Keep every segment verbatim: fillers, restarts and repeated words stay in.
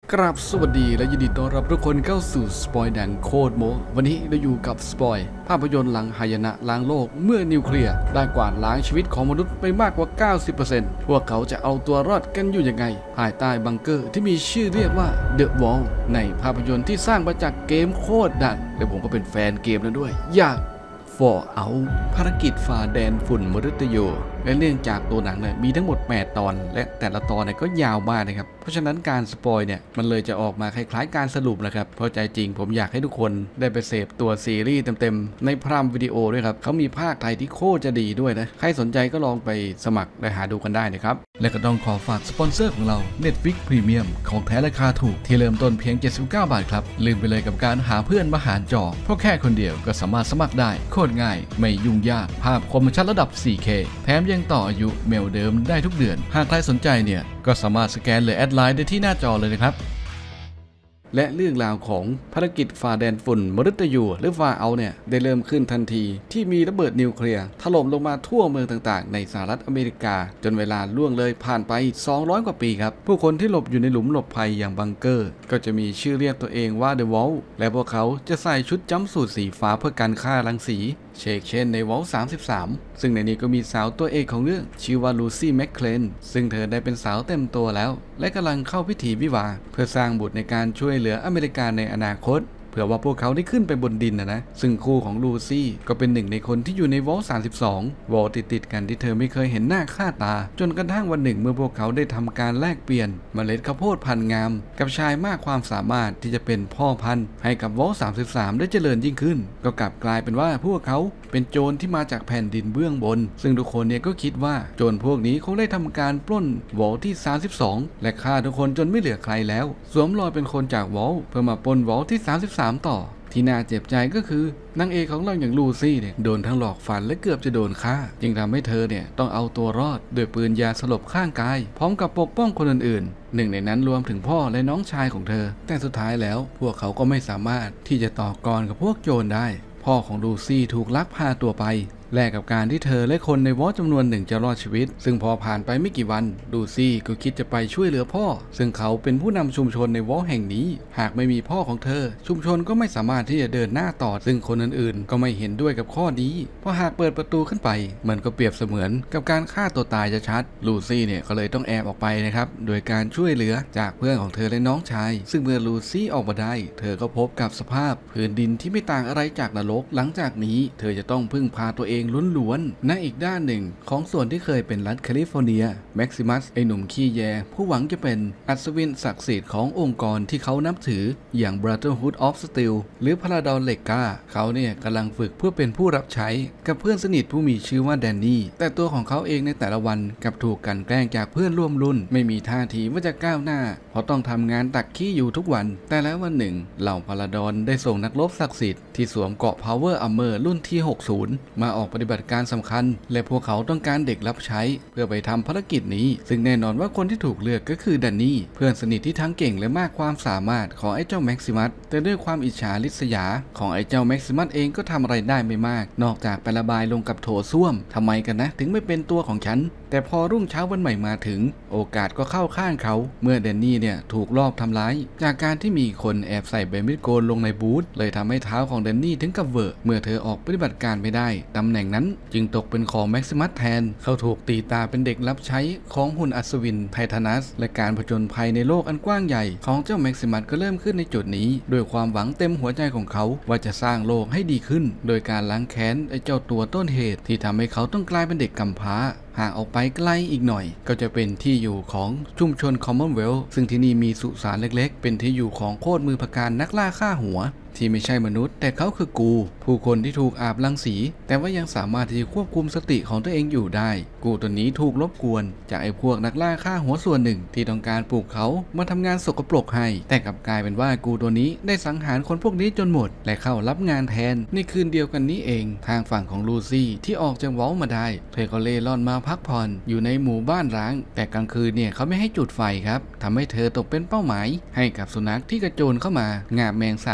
กราบสวัสดีและยินดีต้อนรับทุกคนเข้าสู่สปอยหนังโคตรโมวันนี้เราอยู่กับสปอยภาพยนตร์หลังหายนะล้างโลกเมื่อนิวเคลียร์ได้กวาดล้างชีวิตของมนุษย์ไปมากกว่า เก้าสิบเปอร์เซ็นต์ พวกเขาจะเอาตัวรอดกันอยู่ยังไงภายใต้บังเกอร์ที่มีชื่อเรียกว่า The Wall ในภาพยนตร์ที่สร้างมาจากเกมโคตรดังและผมก็เป็นแฟนเกมแล้วด้วยอยากFallout ภารกิจฝ่าแดนฝุ่นมฤตยูและเรื่องจากตัวหนังเนี่ยมีทั้งหมดแปดตอนและแต่ละตอนเนี่ยก็ยาวมากนะครับเพราะฉะนั้นการสปอยเนี่ยมันเลยจะออกมาคล้ายๆการสรุปนะครับเพราะใจจริงผมอยากให้ทุกคนได้ไปเสพตัวซีรีส์เต็มๆในพรามวิดีโอด้วยครับเขามีภาคไทยที่โคตรจะดีด้วยนะใครสนใจก็ลองไปสมัครและหาดูกันได้นะครับและก็ต้องขอฝากสปอนเซอร์ของเรา Netflix Premium ของแท้ราคาถูกที่เริ่มต้นเพียงเจ็ดสิบเก้าบาทครับลืมไปเลยกับการหาเพื่อนมาหารจอเพราะแค่คนเดียวก็สามารถสมัครได้โคตรง่ายไม่ยุ่งยากภาพคมชัดระดับ โฟร์เค แถมยังต่ออายุเมลเดิมได้ทุกเดือนหากใครสนใจเนี่ยก็สามารถสแกนหรือแอดไลน์ได้ที่หน้าจอเลยนะครับและเรื่องราวของภารกิจฝ่าแดนฝุ่นมฤตยูหรือฟาเอาเนี่ยได้เริ่มขึ้นทันทีที่มีระเบิดนิวเคลียร์ถล่มลงมาทั่วเมืองต่างๆในสหรัฐอเมริกาจนเวลาล่วงเลยผ่านไปสองร้อยกว่าปีครับผู้คนที่หลบอยู่ในหลุมหลบภัยอย่างบังเกอร์ก็จะมีชื่อเรียกตัวเองว่า The Wall และพวกเขาจะใส่ชุดจัมป์สูทสีฟ้าเพื่อกันฆ่ารังสีเชกเช่นในวอลสามสิบสามซึ่งในนี้ก็มีสาวตัวเอกของเรื่องชื่อว่าลูซี่แมคเคลนซึ่งเธอได้เป็นสาวเต็มตัวแล้วและกำลังเข้าพิธีวิวาห์เพื่อสร้างบุตรในการช่วยเหลืออเมริกาในอนาคตเผื่อว่าพวกเขาได้ขึ้นไปบนดินนะนะซึ่งคู่ของลูซี่ก็เป็นหนึ่งในคนที่อยู่ในวอลสามสิบสองวอลติดติดกันที่เธอไม่เคยเห็นหน้าค่าตาจนกระทั่งวันหนึ่งเมื่อพวกเขาได้ทำการแลกเปลี่ยนเมล็ดข้าวโพดพันธุ์งามกับชายมากความสามารถที่จะเป็นพ่อพันธุ์ให้กับวอลสามสิบสามได้เจริญยิ่งขึ้นก็กลับกลายเป็นว่าพวกเขาเป็นโจรที่มาจากแผ่นดินเบื้องบนซึ่งทุกคนเนี่ยก็คิดว่าโจรพวกนี้คงได้ทำการปล้นวอลที่สามสิบสองและฆ่าทุกคนจนไม่เหลือใครแล้วสวมรอยเป็นคนจากวอลเพื่อมาปล้นวอลที่สามสิบสามต่อที่น่าเจ็บใจก็คือนางเอกของเราอย่างลูซี่เนี่ยโดนทั้งหลอกฝันและเกือบจะโดนฆ่าจึงทำให้เธอเนี่ยต้องเอาตัวรอดด้วยปืนยาสลบข้างกายพร้อมกับปกป้องคนอื่นๆหนึ่งในนั้นรวมถึงพ่อและน้องชายของเธอแต่สุดท้ายแล้วพวกเขาก็ไม่สามารถที่จะต่อกรกับพวกโจรได้พ่อของลูซี่ถูกลักพาตัวไปแลกกับการที่เธอและคนในวอลจำนวนหนึ่งจะรอดชีวิตซึ่งพอผ่านไปไม่กี่วันลูซี่ก็คิดจะไปช่วยเหลือพ่อซึ่งเขาเป็นผู้นำชุมชนในวอลแห่งนี้หากไม่มีพ่อของเธอชุมชนก็ไม่สามารถที่จะเดินหน้าต่อซึ่งคนอื่นๆก็ไม่เห็นด้วยกับข้อนี้เพราะหากเปิดประตูขึ้นไปมันก็เปรียบเสมือนกับการฆ่าตัวตายจะชัดลูซี่เนี่ยก็เลยต้องแอบออกไปนะครับโดยการช่วยเหลือจากเพื่อนของเธอและน้องชายซึ่งเมื่อลูซี่ออกมาได้เธอก็พบกับสภาพพื้นดินที่ไม่ต่างอะไรจากนรกหลังจากนี้เธอจะต้องพึ่งพาตัวเองล้วนๆในอีกด้านหนึ่งของส่วนที่เคยเป็นรัฐแคลิฟอร์เนียแม็กซิมัสไอหนุ่มขี้แยผู้หวังจะเป็นอัศวินศักดิ์สิทธิ์ขององค์กรที่เขานับถืออย่าง Brotherhood of Steel หรือพาราดอนเลกาเขาเนี่ยกำลังฝึกเพื่อเป็นผู้รับใช้กับเพื่อนสนิทผู้มีชื่อว่าแดนนี่แต่ตัวของเขาเองในแต่ละวันกับถูกกันแกล้งจากเพื่อนร่วมรุ่นไม่มีท่าทีว่าจะก้าวหน้าเพราะต้องทำงานตักขี้อยู่ทุกวันแต่แล้ววันหนึ่งเหล่าพาราดอนได้ส่งนักรบศักดิ์สิทธิ์ที่สวมเกราะ Power Armor รุ่นที่หกสิบมาออกปฏิบัติการสำคัญและพวกเขาต้องการเด็กรับใช้เพื่อไปทำภารกิจนี้ซึ่งแน่นอนว่าคนที่ถูกเลือกก็คือแดนนี่เพื่อนสนิทที่ทั้งเก่งและมากความสามารถของไอ้เจ้าแม็กซิมัสแต่ด้วยความอิจฉาริษยาของไอ้เจ้าแม็กซิมัสเองก็ทำอะไรได้ไม่มากนอกจากไประบายลงกับโถส้วมทำไมกันนะถึงไม่เป็นตัวของฉันแต่พอรุ่งเช้าวันใหม่มาถึงโอกาสก็เข้าข้างเขาเมื่อแดนนี่เนี่ยถูกลอบทำร้ายจากการที่มีคนแอบใส่ใบมีดโกนลงในบูธเลยทำให้เท้าของแดนนี่ถึงกับเวอะเมื่อเธอออกปฏิบัติการไม่ได้ตำแหน่งนั้นจึงตกเป็นของแม็กซิมัสแทนเขาถูกตีตาเป็นเด็กรับใช้ของหุ่นอัศวินไททานัสและการผจญภัยในโลกอันกว้างใหญ่ของเจ้าแม็กซิมัสก็เริ่มขึ้นในจุดนี้ด้วยความหวังเต็มหัวใจของเขาว่าจะสร้างโลกให้ดีขึ้นโดยการล้างแค้นไอ้เจ้าตัวต้นเหตุที่ทำให้เขาต้องกลายเป็นเด็กกำพร้าหากออกไปไกลอีกหน่อยก็จะเป็นที่อยู่ของชุมชนคอมมอนเวลธ์ซึ่งที่นี่มีสุสานเล็กๆเป็นที่อยู่ของโคตรมือพการนักล่าฆ่าหัวที่ไม่ใช่มนุษย์แต่เขาคือกูผู้คนที่ถูกอาบรังสีแต่ว่ายังสามารถที่จะควบคุมสติของตัวเองอยู่ได้กูตัวนี้ถูกรบกวนจากไอ้พวกนักล่าฆ่าหัวส่วนหนึ่งที่ต้องการปลูกเขามาทำงานสกปรกให้แต่กลับกลายเป็นว่ากูตัวนี้ได้สังหารคนพวกนี้จนหมดและเข้ารับงานแทนในคืนเดียวกันนี้เองทางฝั่งของลูซี่ที่ออกจากวอลมาได้เธอก็เล่ร่อนมาพักผ่อนอยู่ในหมู่บ้านร้างแต่กลางคืนเนี่ยเขาไม่ให้จุดไฟครับทำให้เธอตกเป็นเป้าหมายให้กับสุนัขที่กระโจนเข้ามางาบแมงสาบกลายพันธุ์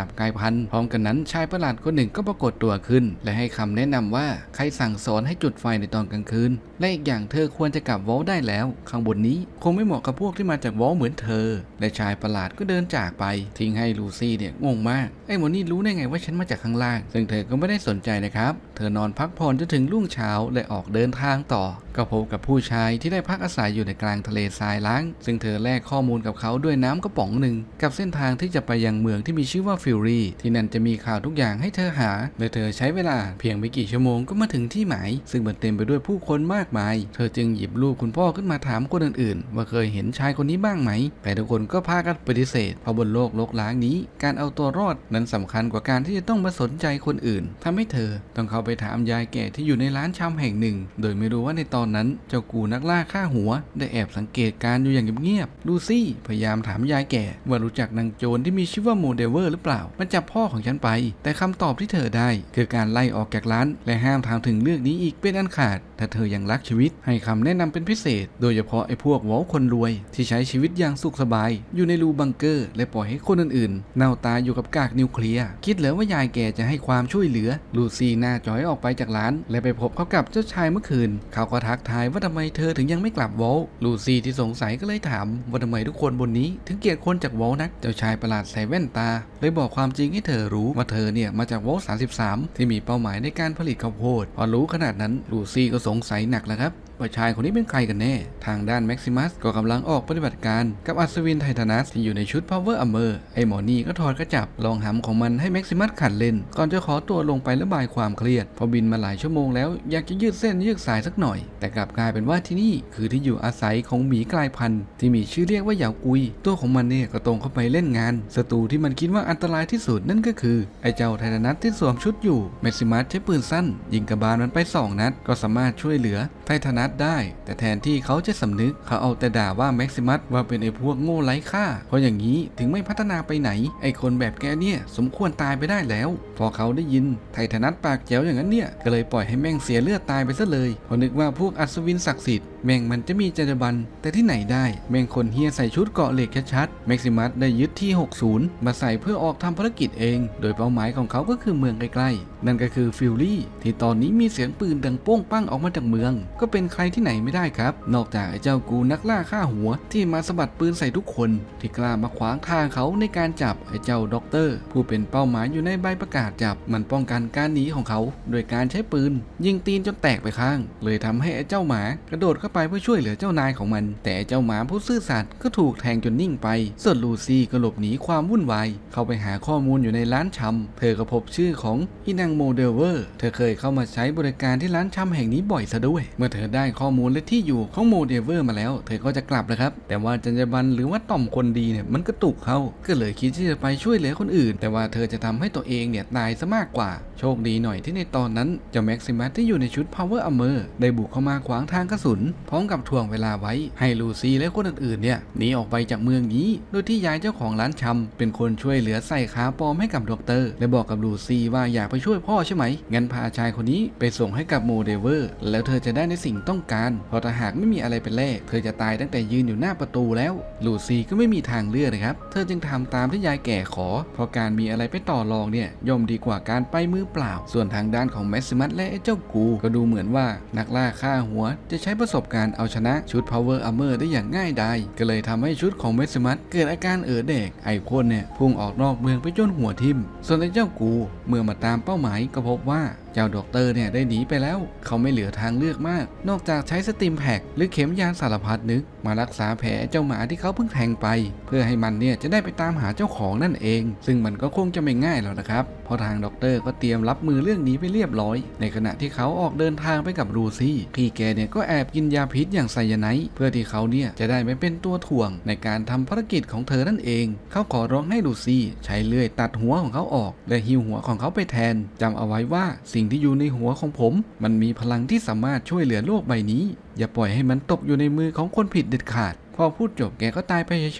พันธ์พร้อมกันนั้นชายประหลาดคนหนึ่งก็ปรากฏตัวขึ้นและให้คำแนะนำว่าใครสั่งสอนให้จุดไฟในตอนกลางคืนและอีกอย่างเธอควรจะกลับวอลได้แล้วข้างบนนี้คงไม่เหมาะกับพวกที่มาจากวอลเหมือนเธอและชายประหลาดก็เดินจากไปทิ้งให้ลูซี่เนี่ยงงมากไอ้หมอนี่รู้ได้ไงว่าฉันมาจากข้างล่างซึ่งเธอก็ไม่ได้สนใจนะครับเธอนอนพักผ่อนจนถึงรุ่งเช้าและออกเดินทางต่อก็พบกับผู้ชายที่ได้พักอาศัยอยู่ในกลางทะเลทรายล้างซึ่งเธอแลกข้อมูลกับเขาด้วยน้ำกระป๋องหนึ่งกับเส้นทางที่จะไปยังเมืองที่มีชื่อว่าฟิลลี่ที่นั่นจะมีข่าวทุกอย่างให้เธอหาและเธอใช้เวลาเพียงไม่กี่ชั่วโมงก็มาถึงที่หมายซึ่งมันเต็มไปด้วยผู้คนมากมายเธอจึงหยิบรูปคุณพ่อขึ้นมาถามคนอื่นๆว่าเคยเห็นชายคนนี้บ้างไหมแต่ทุกคนก็พากันปฏิเสธเพราะบนโลกรกร้างนี้การเอาตัวรอดนั้นสำคัญกว่าการที่จะต้องมาสนใจคนอื่นทำให้เธอต้องเข้าไปถามยายแก่ที่อยู่ในร้านชำแห่งหนึ่งโดยไม่รู้ว่าในตอนนั้นเจ้ากูนักล่าฆ่าหัวได้แอบสังเกตการอยู่อย่างเงียบๆลูซี่พยายามถามยายแก่ว่ารู้จักนางโจรที่มีชื่อว่าโมเดเวอร์หรือเปล่ามันจับพ่อของฉันไปแต่คำตอบที่เธอได้คือการไล่ออกจากร้านและห้ามถามถึงเรื่องนี้อีกเป็นอันขาดถ้าเธอยังรักชีวิตให้คำแนะนำเป็นพิเศษโดยเฉพาะไอ้พวกวอลคนรวยที่ใช้ชีวิตอย่างสุขสบายอยู่ในรูบังเกอร์และปล่อยให้คนอื่นๆเน่าตายอยู่กับกากนิวเคลียร์คิดเหรอว่ายายแก่จะให้ความช่วยเหลือลูซี่หน้าจ้อยออกไปจากร้านและไปพบเขากับเจ้าชายเมื่อคืนเขาก็ทักทายว่าทำไมเธอถึงยังไม่กลับวอลลูซี่ที่สงสัยก็เลยถามว่าทำไมทุกคนบนนี้ถึงเกลียดคนจากวอลนักเจ้าชายประหลาดใส่แว่นตาเลยบอกความจริงให้เธอรู้ว่าเธอเนี่ยมาจากวอลสามสิบสามที่มีเป้าหมายในการผลิตข้าวโพดพอรู้ขนาดนั้นลูซี่ก็สงสัยหนักแล้วครับว่าชายคนนี้เป็นใครกันแน่ทางด้านแม็กซิมัสก็กำลังออกปฏิบัติการกับอัศวินไททานัสที่อยู่ในชุด Power Armor ไอหมอนี่ก็ถอดกระจับลองหำของมันให้แม็กซิมัสขัดเล่นก่อนจะขอตัวลงไประบายความเครียดพอบินมาหลายชั่วโมงแล้วอยากจะยืดเส้นยืดสายสักหน่อยแต่กลับกลายเป็นว่าที่นี่คือที่อยู่อาศัยของหมีกลายพันธุ์ที่มีชื่อเรียกว่าเหยากุยตัวของมันเนี่ยก็ตรงเข้าไปเล่นงานศัตรูที่มันคิดว่าอันตรายที่สุดนั่นก็คือไอเจ้าไททานัสที่สวมชุดอยู่แม็กซิมัสใช้ปืนสั้นยิงกระบาลมันไปสองนัดก็สามารถช่วยเหลือไททานัสได้แต่แทนที่เขาจะสำนึกเขาเอาแต่ด่าว่าแม็กซิมัสว่าเป็นไอ้พวกโง่ไร้ค่าเพราะอย่างนี้ถึงไม่พัฒนาไปไหนไอ้คนแบบแกเนี่ยสมควรตายไปได้แล้วพอเขาได้ยินไททานัสปากแจ๋วอย่างนั้นเนี่ยก็เลยปล่อยให้แม่งเสียเลือดตายไปซะเลยเพราะนึกว่าพวกอัศวินศักดิ์สิทธิ์แม่งมันจะมีจรรยาบรรณแต่ที่ไหนได้แม่งคนเฮียใส่ชุดเกาะเหล็กชัดๆแม็กซิมัสได้ยึดที่หกสิบมาใส่เพื่อออกทำภารกิจเองโดยเป้าหมายของเขาก็คือเมืองใกล้ๆนั่นก็คือฟิลลี่ที่ตอนนี้มีเสียงปืนดังโป้งปั้งออกมาจากเมืองก็เป็นใครที่ไหนไม่ได้ครับนอกจากไอ้เจ้ากูนักล่าฆ่าหัวที่มาสะบัดปืนใส่ทุกคนที่กล้ามาขวางทางเขาในการจับไอ้เจ้าด็อกเตอร์ผู้เป็นเป้าหมายอยู่ในใบประกาศจับมันป้องกันการหนีของเขาโดยการใช้ปืนยิงตีนจนแตกไปข้างเลยทำให้ไอ้เจ้าหมากระโดดเข้าไปเพื่อช่วยเหลือเจ้านายของมันแต่เจ้าหมาผู้ซื่อสัตย์ก็ถูกแทงจนนิ่งไปส่วนลูซี่ก็หลบหนีความวุ่นวายเข้าไปหาข้อมูลอยู่ในร้านชำเธอก็พบชื่อของอีนางโมเดเวอร์เธอเคยเข้ามาใช้บริการที่ร้านชำแห่งนี้บ่อยซะด้วยเมื่อเธอได้ข้อมูลและที่อยู่ของโมเดเวอร์มาแล้วเธอก็จะกลับแล้วครับแต่ว่าจรรยาบรรณหรือว่าต่อมคนดีเนี่ยมันกระตุกเขาก็เลยคิดที่จะไปช่วยเหลือคนอื่นแต่ว่าเธอจะทำให้ตัวเองเนี่ยตายซะมากกว่าโชคดีหน่อยที่ในตอนนั้นเจ้าแม็กซิมัสที่อยู่ในชุด Power Armor ได้บุกเข้ามาขวางทางกระสุนพร้อมกับถ่วงเวลาไว้ให้ลูซี่และคนอื่นๆเนี่ยหนีออกไปจากเมืองนี้โดยที่ยายเจ้าของร้านชำเป็นคนช่วยเหลือใส่ขาปลอมให้กับด็อกเตอร์และบอกกับลูซี่ว่าอยากไปช่วยพ่อใช่ไหมงั้นพาชายคนนี้ไปส่งให้กับโมเดเวอร์แล้วเธอจะได้ในสิ่งต้องการเพราะถ้าหากไม่มีอะไรเป็นแลกเธอจะตายตั้งแต่ยืนอยู่หน้าประตูแล้วลูซี่ก็ไม่มีทางเลือกนะครับเธอจึงทำตามที่ยายแก่ขอเพราะการมีอะไรไปต่อรองเนี่ยย่อมดีกว่าการไปมือเปล่าส่วนทางด้านของแม็กซิมัสและไอ้เจ้ากูก็ดูเหมือนว่านักล่าฆ่าหัวจะใช้ประสบการณ์เอาชนะชุด Power Armor ได้อย่างง่ายดายก็เลยทำให้ชุดของแม็กซิมัสเกิดอาการเอ๋อเด็กไอ้คนเนี่ยพุ่งออกนอกเมืองไปจนหัวทิ่มส่วนไอ้เจ้ากูเมื่อมาตามเป้าหมายก็พบว่าเจ้าด็อกเตอร์เนี่ยได้หนีไปแล้วเขาไม่เหลือทางเลือกมากนอกจากใช้สติมแพคหรือเข็มยานสารพัดนึกมารักษาแผลเจ้าหมาที่เขาเพิ่งแทงไปเพื่อให้มันเนี่ยจะได้ไปตามหาเจ้าของนั่นเองซึ่งมันก็คงจะไม่ง่ายหรอกนะครับเพราะทางด็อกเตอร์ก็เตรียมรับมือเรื่องนี้ไปเรียบร้อยในขณะที่เขาออกเดินทางไปกับลูซี่พี่แกเนี่ยก็แอบกินยาพิษอย่างไซยาไนด์เพื่อที่เขาเนี่ยจะได้ไม่เป็นตัวถ่วงในการทำภารกิจของเธอนั่นเองเขาขอร้องให้ลูซี่ใช้เลื่อยตัดหัวของเขาออกและหิ้วหัวของเขาไปแทนจำเอาไว้ว่าสิ่งที่อยู่ในหัวของผมมันมีพลังที่สามารถช่วยเหลือโลกใบนี้อย่าปล่อยให้มันตกอยู่ในมือของคนผิดเด็ดขาดพอพูดจบแกก็ตายไปเฉยๆ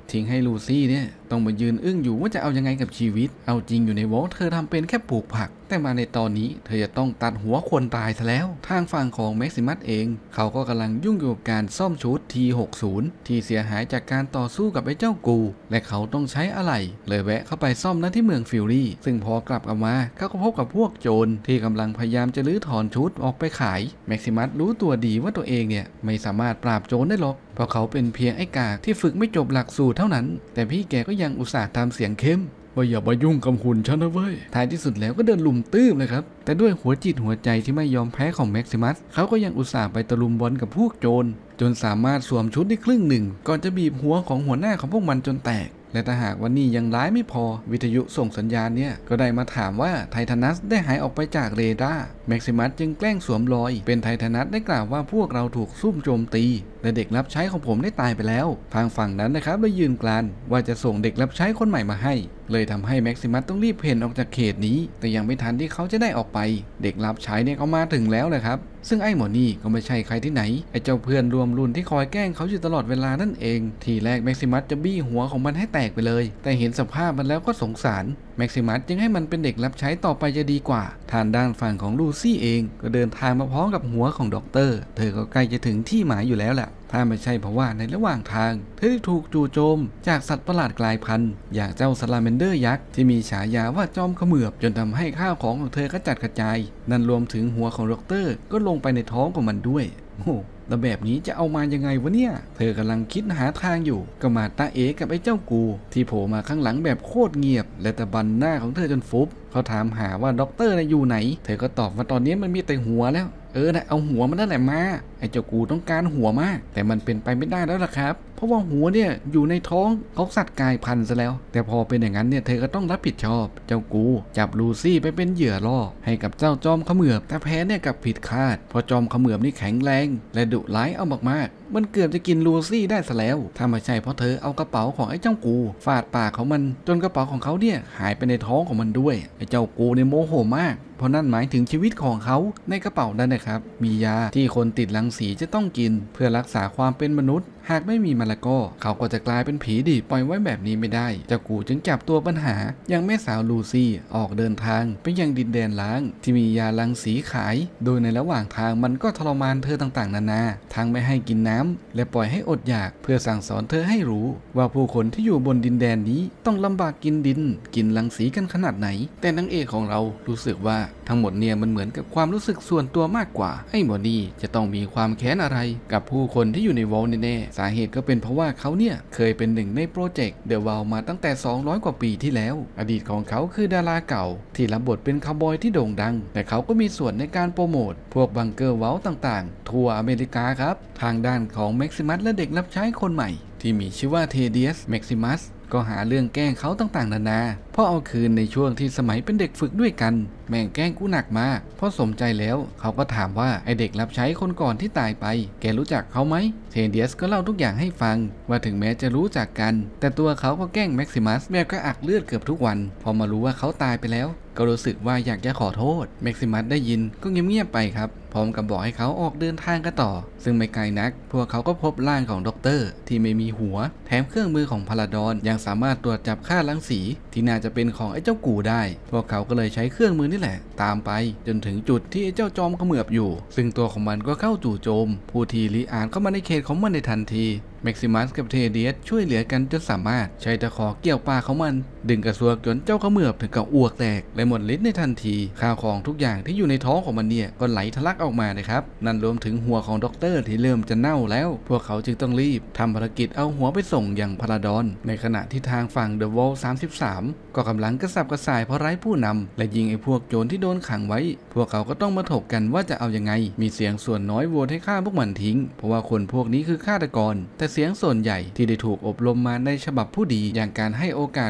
ทิ้งให้ลูซี่เนี่ยต้องมายืนอึ้งอยู่ว่าจะเอายังไงกับชีวิตเอาจริงอยู่ในวอลเธอทำเป็นแค่ปลูกผักแต่มาในตอนนี้เธอจะต้องตัดหัวคนตายซะแล้วทางฝั่งของแม็กซิมัสเองเขาก็กำลังยุ่งอยู่กับการซ่อมชุด ที หกสิบ ที่เสียหายจากการต่อสู้กับไอ้เจ้ากูและเขาต้องใช้อะไรเลยแวะเข้าไปซ่อมณที่เมืองฟิลลี่ซึ่งพอกลับออกมาเขาก็พบกับพวกโจรที่กำลังพยายามจะลื้อถอนชุดออกไปขายแม็กซิมัสรู้ตัวดีว่าตัวเองเนี่ยไม่สามารถปราบโจรได้หรอกเพราะเขาเป็นเพียงไอ้กากที่ฝึกไม่จบหลักสูตรเท่านั้นแต่พี่แกก็ยังอุตส่าห์ทำเสียงเข้มว่าอย่ามายุ่งกับหุ่นฉันนะเว้ยท้ายที่สุดแล้วก็เดินลุมตื้มเลยครับแต่ด้วยหัวจิตหัวใจที่ไม่ยอมแพ้ของแม็กซิมัสเขาก็ยังอุตส่าห์ไปตะลุมบอลกับพวกโจรจนสามารถสวมชุดได้ครึ่งหนึ่งก่อนจะบีบหัวของหัวหน้าของพวกมันจนแตกและถ้าหากว่านี่ยังร้ายไม่พอวิทยุส่งสัญญาณเนี่ยก็ได้มาถามว่าไททานัสได้หายออกไปจากเรดาร์แม็กซิมัสจึงแกล้งสวมรอยเป็นไททานัสได้กล่าวว่าพวกเราถูกซุ่มโจมตีและเด็กรับใช้ของผมได้ตายไปแล้วทางฝั่งนั้นนะครับได้ยืนกรานว่าจะส่งเด็กรับใช้คนใหม่มาให้เลยทำให้แม็กซิมัสต้องรีบเพ่นออกจากเขตนี้แต่ยังไม่ทันที่เขาจะได้ออกไปเด็กรับใช้เนี่ยเขามาถึงแล้วเลยครับซึ่งไอ้หมอนี่ก็ไม่ใช่ใครที่ไหนไอ้เจ้าเพื่อนรวมรุ่นที่คอยแกล้งเขาอยู่ตลอดเวลานั่นเองทีแรกแม็กซิมัสจะบี้หัวของมันให้แตกไปเลยแต่เห็นสภาพมันแล้วก็สงสารแม็กซิมัสจึงให้มันเป็นเด็กรับใช้ต่อไปจะดีกว่าทางด้านฝั่งของลูซี่เองก็เดินทางมาพร้อมกับหัวของด็อกเตอร์เธอก็ใกล้จะถึงที่หมายอยู่แล้วแหละถ้าไม่ใช่เพราะว่าในระหว่างทางเธอได้ถูกจู่โจมจากสัตว์ประหลาดกลายพันธุ์อย่างเจ้าซาลาเมนเดอร์ยักษ์ที่มีฉายาว่าจอมเขมือบจนทำให้ข้าวของของเธอกระจัดกระจายนั่นรวมถึงหัวของด็อกเตอร์ก็ลงไปในท้องของมันด้วยโอ้แล้วแบบนี้จะเอามายังไงวะเนี่ยเธอกำลังคิดหาทางอยู่ก็มาตาเอกับไอ้เจ้ากูที่โผล่มาข้างหลังแบบโคตรเงียบและตะบันหน้าของเธอจนฟุบเขาถามหาว่าด็อกเตอร์อยู่ไหนเธอก็ตอบว่าตอนนี้มันมีแต่หัวแล้วเออนะเอาหัวมันนั่นแหละมาไอ้เจ้ากูต้องการหัวมากแต่มันเป็นไปไม่ได้แล้วล่ะครับเพราะว่าหัวเนี่ยอยู่ในท้องของสัตว์กายพันธุ์ซะแล้วแต่พอเป็นอย่างนั้นเนี่ยเธอก็ต้องรับผิดชอบเจ้ากูจับลูซี่ไปเป็นเหยื่อล่อให้กับเจ้าจอมเขมือบแต่แพ้เนี่ยกับผิดคาดเพราะจอมเขมือบนี่แข็งแรงและดุร้ายเอามากๆมันเกือบจะกินลูซี่ได้ซะแล้วถ้าไม่ใช่เพราะเธอเอากระเป๋าของไอ้เจ้ากูฟาดปากของมันจนกระเป๋าของเขาเนี่ยหายไปในท้องของมันด้วยไอ้เจ้ากูเนี่ยโมโหมากเพราะนั่นหมายถึงชีวิตของเขาในกระเป๋านั่นนะครับมียาที่คนติดรังสีจะต้องกินเพื่อรักษาความเป็นมนุษย์หากไม่มีมะละกอเขาก็จะกลายเป็นผีดิบปล่อยไว้แบบนี้ไม่ได้เจ้ากูจึงจับตัวปัญหายังแม่สาวลูซี่ออกเดินทางไปยังดินแดนล้างที่มียารังสีขายโดยในระหว่างทางมันก็ทรมานเธอต่างๆนานาทั้งไม่ให้กินน้ำและปล่อยให้อดอยากเพื่อสั่งสอนเธอให้รู้ว่าผู้คนที่อยู่บนดินแดนนี้ต้องลำบากกินดินกินรังสีกันขนาดไหนแต่นางเอกของเรารู้สึกว่าทั้งหมดเนี่ยมันเหมือนกับความรู้สึกส่วนตัวมากกว่าไอ้หมอนี่จะต้องมีความแค้นอะไรกับผู้คนที่อยู่ในวอลแน่ๆสาเหตุก็เป็นเพราะว่าเขาเนี่ยเคยเป็นหนึ่งในโปรเจกต์เดอะวอลมาตั้งแต่สองร้อยกว่าปีที่แล้วอดีตของเขาคือดาราเก่าที่รับบทเป็นคาวบอยที่โด่งดังแต่เขาก็มีส่วนในการโปรโมทพวกบังเกอร์วอลต่างๆทั่วอเมริกาครับทางด้านของแม็กซิมัสและเด็กรับใช้คนใหม่ที่มีชื่อว่าเทเดียสแม็กซิมัสก็หาเรื่องแกล้งเขาต่างๆนานาเพราะเอาคืนในช่วงที่สมัยเป็นเด็กฝึกด้วยกันแม่งแกล้งกูหนักมากเพราะสมใจแล้วเขาก็ถามว่าไอเด็กรับใช้คนก่อนที่ตายไปแกรู้จักเขาไหมเทเดียสก็เล่าทุกอย่างให้ฟังว่าถึงแม้จะรู้จักกันแต่ตัวเขาก็แกล้งแม็กซิมัสแบบก็อักเลือดเกือบทุกวันพอมารู้ว่าเขาตายไปแล้วก็รู้สึกว่าอยากจะขอโทษแม็กซิมัสได้ยินก็เงียบๆไปครับพร้อมกับบอกให้เขาออกเดินทางกันต่อซึ่งไม่ไกลนักพวกเขาก็พบร่างของด็อกเตอร์ที่ไม่มีหัวแถมเครื่องมือของพาราดอนยังสามารถตรวจจับค่ารังสีที่น่าจะเป็นของไอ้เจ้ากูได้พวกเขาก็เลยใช้เครื่องมือนี่แหละตามไปจนถึงจุดที่ไอ้เจ้าจอมเขมือบอยู่ซึ่งตัวของมันก็เข้าจู่โจมผู้ที่ลีอานเข้ามาในเขตของมันในทันทีแม็กซิมัสกับเทเดียสช่วยเหลือกันจนสามารถใช้ตะขอเกี่ยวปากของมันดึงกระซวกจนเจ้าเขมือบถึงกับอ้วกแตกและหมดฤทธิ์ในทันทีข้าวของทุกอย่างที่อยู่ในท้องของมันเนี่ยก็ไหลทะลักออกมานะครับนั่นรวมถึงหัวของด็อกเตอร์ที่เริ่มจะเน่าแล้วพวกเขาจึงต้องรีบทำภารกิจเอาหัวไปส่งยังพาราดอนในขณะที่ทางฝั่งเดอะวอลสามสิบสามก็กำลังกระสับกระส่ายเพราะไร้ผู้นำและยิงไอ้พวกโจรที่โดนขังไว้พวกเขาก็ต้องมาถกกันว่าจะเอายังไงมีเสียงส่วนน้อยโหวตให้ฆ่าพวกมันทิ้งเพราะว่าคนพวกนี้คือฆาตกรแต่เสียงส่วนใหญ่ที่ได้ถูกอบรมมาในฉบับผู้ดีอย่างการให้โอกาสคน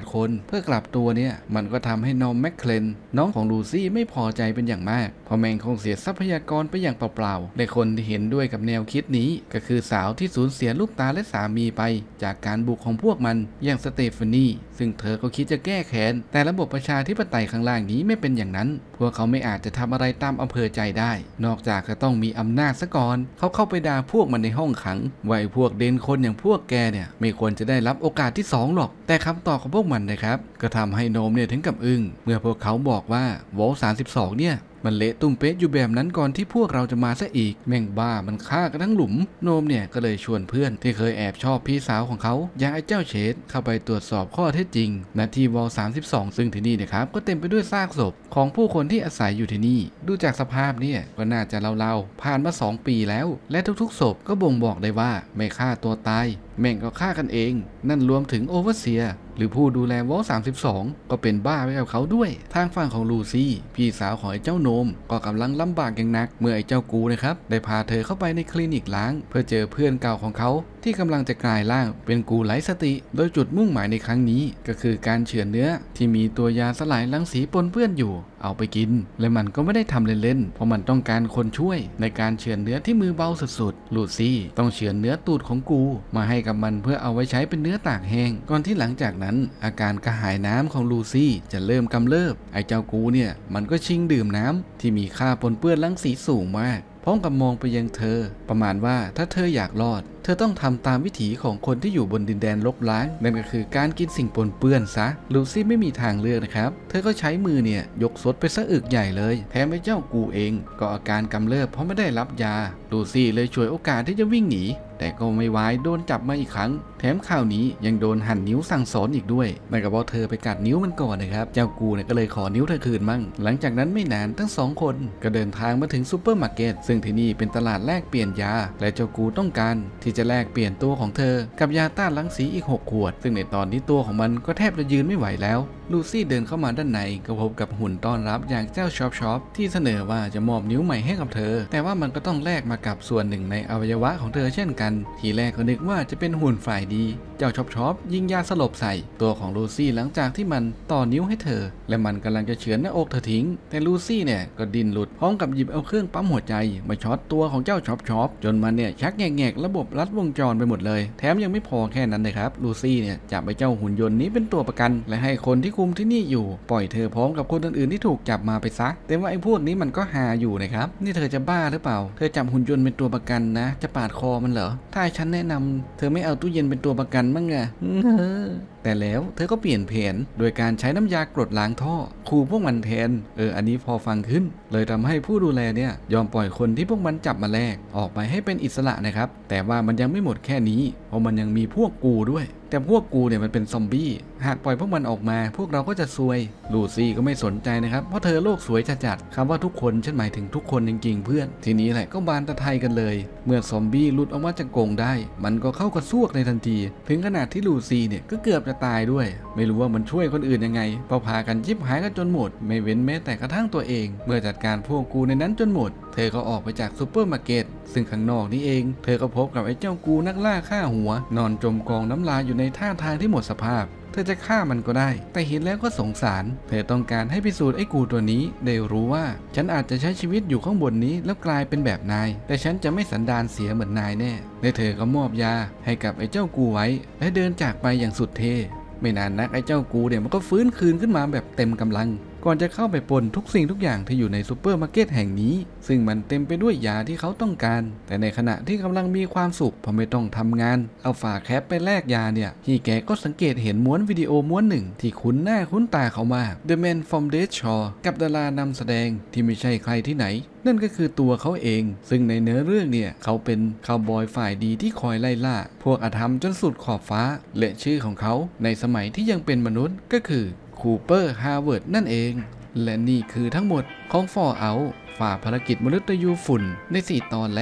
เพื่อกลับตัวเนี่ยมันก็ทำให้นอมแมคเคลนน้องของลูซี่ไม่พอใจเป็นอย่างมากเพราะแม่งคงเสียทรัพยากรไปอย่างเปล่าๆและคนที่เห็นด้วยกับแนวคิดนี้ก็คือสาวที่สูญเสียลูกตาและสามีไปจากการบุกของพวกมันอย่างสเตฟานีซึ่งเธอก็คิดจะแก้แค้นแต่ระบบประชาธิปไตยข้างล่างนี้ไม่เป็นอย่างนั้นพวกเขาไม่อาจจะทำอะไรตามอำเภอใจได้นอกจากจะต้องมีอำนาจซะก่อนเขาเข้าไปด่าพวกมันในห้องขังไว้พวกเด่นคนอย่างพวกแกเนี่ยไม่ควรจะได้รับโอกาสที่สองหรอกแต่คำตอบของพวกมันนะครับก็ทำให้โนมเนี่ยถึงกับอึ้งเมื่อพวกเขาบอกว่าวอลสามสิบสองเนี่ยมันเละตุ้มเป๊ะอยู่แบบนั้นก่อนที่พวกเราจะมาซะอีกแม่งบ้ามันฆ่ากันทั้งหลุมโนมเนี่ยก็เลยชวนเพื่อนที่เคยแอบชอบพี่สาวของเขาอย่างไอ้เจ้าเชดเข้าไปตรวจสอบข้อเท็จจริงณที่วอลสามสิบสองซึ่งที่นี่นะครับก็เต็มไปด้วยซากศพของผู้คนที่อาศัยอยู่ที่นี่ดูจากสภาพเนี่ยก็น่าจะเล่าๆผ่านมาสองปีแล้วและทุกๆศพก็บ่งบอกได้ว่าไม่ฆ่าตัวตายแม่งก็ฆ่ากันเองนั่นรวมถึงโอเวอร์เซียหรือผู้ดูแลวอลสามสิบสองก็เป็นบ้าไปกับเขาด้วยทางฝั่งของลูซี่พี่สาวของไอ้เจ้าโนมก็กำลังลำบากอย่างหนักเมื่อไอ้เจ้ากูนะครับได้พาเธอเข้าไปในคลินิกล้างเพื่อเจอเพื่อนเก่าของเขาที่กำลังจะกลายร่างเป็นกูไร้สติโดยจุดมุ่งหมายในครั้งนี้ก็คือการเฉือนเนื้อที่มีตัวยาสลายรังสีปนเปื้อนอยู่เอาไปกินและมันก็ไม่ได้ทำเล่นๆเพราะมันต้องการคนช่วยในการเฉือนเนื้อที่มือเบาสุดๆลูซี่ต้องเฉือนเนื้อตูดของกูมาให้กับมันเพื่อเอาไว้ใช้เป็นเนื้อตากแห้งก่อนที่หลังจากนั้นอาการกระหายน้ำของลูซี่จะเริ่มกำเริบไอ้เจ้ากูเนี่ยมันก็ชิงดื่มน้ำที่มีค่าปนเปื้อนรังสีสูงมากพร้อมกับมองไปยังเธอประมาณว่าถ้าเธออยากรอดเธอต้องทำตามวิถีของคนที่อยู่บนดินแดนลบล้างนั่นก็คือการกินสิ่งปนเปื้อนซะลูซี่ไม่มีทางเลือกนะครับเธอก็ใช้มือเนี่ยยกซดไปซะอึกใหญ่เลยแถมไอ้เจ้ากูเองก็อาการกำเริบเพราะไม่ได้รับยาลูซี่เลยช่วยโอกาสที่จะวิ่งหนีแต่ก็ไม่ไหวโดนจับมาอีกครั้งแถมข่าวนี้ยังโดนหั่นนิ้วสั่งสอนอีกด้วยนั่นก็เพราะเธอไปกัดนิ้วมันก่อนนะครับเจ้ากูเนี่ยก็เลยขอนิ้วเธอคืนมั่งหลังจากนั้นไม่นานทั้งสองคนก็เดินทางมาถึงซูเปอร์มาร์เก็ตซึ่งที่นี่เป็นตลาดแลกเปลี่ยนยาและเจ้ากูต้องการที่จะแลกเปลี่ยนตัวของเธอกับยาต้านรังสีอีกหกขวดซึ่งในตอนนี้ตัวของมันก็แทบจะยืนไม่ไหวแล้วลูซี่เดินเข้ามาด้านในก็พบกับหุ่นต้อนรับอย่างเจ้าช็อปช็อปที่เสนอว่าจะมอบนิ้วใหม่ให้กับเธอแต่ว่ามันก็ต้องแลกมากับส่วนหนึ่งในอวัยวะของเธอเช่นกันทีแรกก็นึกว่าจะเป็นหุ่นฝ่ายดีเจ้าช็อปช็อปยิงยาสลบใส่ตัวของลูซี่หลังจากที่มันต่อนิ้วให้เธอและมันกำลังจะเฉือนหน้าอกเธอทิ้งแต่ลูซี่เนี่ยก็ดิ้นหลุดพร้อมกับหยิบเอาเครื่องปั๊มหัวใจมาช็อตตัวของเจ้าช็อปช็อปจนมันเนี่ยชักแงกๆระบบลัดวงจรไปหมดเลยแถมยังไม่พอแค่นั้นเลยครับลูซี่เนี่ยจับไอ้เจ้าหุ่นยนต์นี้เป็นตัวประกันและให้คนที่คุมที่นี่อยู่ปล่อยเธอพร้อมกับคนอื่นๆที่ถูกจับมาไปซะแต่ว่าไอ้พวกนี้มันก็หาอยู่นะครับนี่เธอจะบ้าหรือเปล่าเธอจับหุ่นยนต์เป็นตัวประกันนะจะปาดคอมันเหรอถ้าฉันแนะนำเธอไม่เอาตู้เย็นเป็นตัวประกันมั้งไงแต่แล้วเธอก็เปลี่ยนแผนโดยการใช้น้ำยากรดล้างท่อขู่พวกมันแทนเอออันนี้พอฟังขึ้นเลยทำให้ผู้ดูแลเนี่ยยอมปล่อยคนที่พวกมันจับมาแลกออกไปให้เป็นอิสระนะครับแต่ว่ามันยังไม่หมดแค่นี้เพราะมันยังมีพวกกูด้วยแต่พวกกูเนี่ยมันเป็นซอมบี้หากปล่อยพวกมันออกมาพวกเราก็จะซวยลูซี่ก็ไม่สนใจนะครับเพราะเธอโลกสวยจัดๆคำว่าทุกคนฉันหมายถึงทุกคนจริงๆเพื่อนทีนี้แหละก็บานตะไทยกันเลยเมื่อซอมบี้หลุดออกมาจากกรงได้มันก็เข้ากระซวกในทันทีถึงขนาดที่ลูซี่เนี่ยก็เกือบจะตายด้วยไม่รู้ว่ามันช่วยคนอื่นยังไงพอพากันยิบหายกันจนหมดไม่เว้นแม้แต่กระทั่งตัวเองเมื่อจัดการพวกกูในนั้นจนหมดเธอก็ออกไปจากซูเปอร์มาร์เก็ตซึ่งข้างนอกนี่เองเธอก็พบกับไอ้เจ้ากูนักล่าฆ่าหัวนอนจมกองน้ำลายอยู่ในท่าทางที่หมดสภาพเธอจะฆ่ามันก็ได้แต่เห็นแล้วก็สงสารเธอต้องการให้พิสูจน์ไอ้กูตัวนี้ได้รู้ว่าฉันอาจจะใช้ชีวิตอยู่ข้างบนนี้แล้วกลายเป็นแบบนายแต่ฉันจะไม่สันดานเสียเหมือนนายแน่และเธอก็มอบยาให้กับไอ้เจ้ากูไว้และเดินจากไปอย่างสุดเท่ไม่นานนักไอ้เจ้ากูเนี่ยมันก็ฟื้นคืนขึ้นมาแบบเต็มกำลังก่อนจะเข้าไปปล้นทุกสิ่งทุกอย่างที่อยู่ในซูเปอร์มาร์เก็ตแห่งนี้ซึ่งมันเต็มไปด้วยยาที่เขาต้องการแต่ในขณะที่กำลังมีความสุขเพราะไม่ต้องทำงานเอาฝาแคปไปแลกยาเนี่ยพี่แกก็สังเกตเห็นม้วนวิดีโอม้วนหนึ่งที่คุ้นหน้าคุ้นตาเขามาก The Man from Dead Shore กับดารานำแสดงที่ไม่ใช่ใครที่ไหนนั่นก็คือตัวเขาเองซึ่งในเนื้อเรื่องเนี่ยเขาเป็นคาวบอยฝ่ายดีที่คอยไล่ล่าพวกอธรรมจนสุดขอบฟ้าและชื่อของเขาในสมัยที่ยังเป็นมนุษย์ก็คือคูเปอร์ฮาร์เวิร์ดนั่นเองและนี่คือทั้งหมดของ Fallout ฝ่าภารกิจมนุษย์ยูฝุ่นในสี่ตอนแรก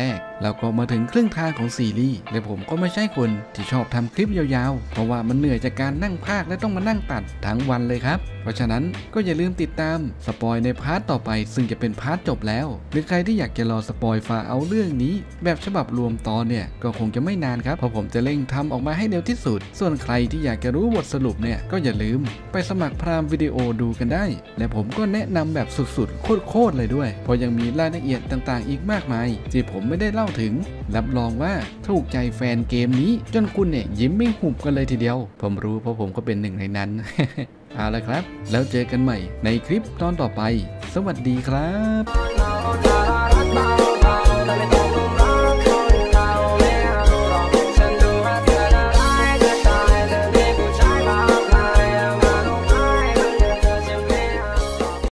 แล้วก็มาถึงครึ่งทางของซีรีส์และผมก็ไม่ใช่คนที่ชอบทำคลิปยาวๆเพราะว่ามันเหนื่อยจากการนั่งพากย์และต้องมานั่งตัดทั้งวันเลยครับเพราะฉะนั้นก็อย่าลืมติดตามสปอยในพาร์ทต่อไปซึ่งจะเป็นพาร์ทจบแล้วหรือใครที่อยากจะรอสปอยฟาเอาเรื่องนี้แบบฉบับรวมตอนเนี่ยก็คงจะไม่นานครับเพราะผมจะเร่งทำออกมาให้เร็วที่สุดส่วนใครที่อยากจะรู้บทสรุปเนี่ยก็อย่าลืมไปสมัครพรามวิดีโอดูกันได้และผมก็แนะนำแบบสุดๆโคตรๆเลยด้วยเพราะยังมีรายละเอียดต่างๆอีกมากมายที่ผมไม่ได้เล่าถึงรับรองว่าถูกใจแฟนเกมนี้จนคุณเนี่ยยิ้มไม่หุบกันเลยทีเดียวผมรู้เพราะผมก็เป็นหนึ่งในนั้น เอาละครับแล้วเจอกันใหม่ในคลิปตอนต่อไปสวัสดีครับ